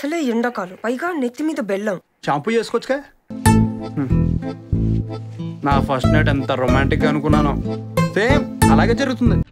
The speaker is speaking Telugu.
అసలే ఎండాకాలం, పైగా నెత్తి మీద బెల్లం. షాంపూ చేసుకోవచ్చుగా. నా ఫస్ట్ నైట్ ఎంత రొమాంటిక్ అనుకున్నాను, సేమ్ అలాగే జరుగుతుంది.